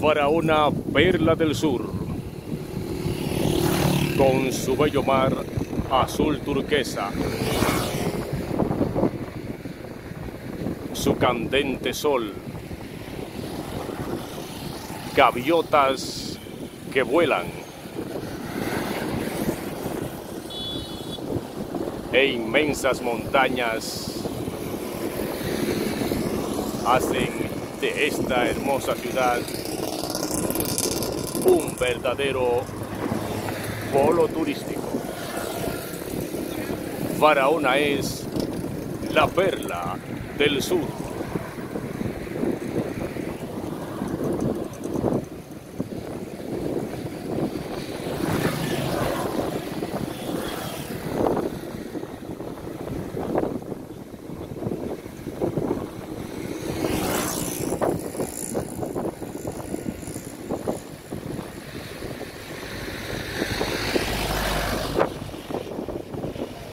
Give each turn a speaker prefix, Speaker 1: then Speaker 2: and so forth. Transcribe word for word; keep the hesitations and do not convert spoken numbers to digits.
Speaker 1: Barahona, Perla del Sur, con su bello mar azul turquesa, su candente sol, gaviotas que vuelan e inmensas montañas hacen de esta hermosa ciudad un verdadero polo turístico. Barahona es la perla del sur.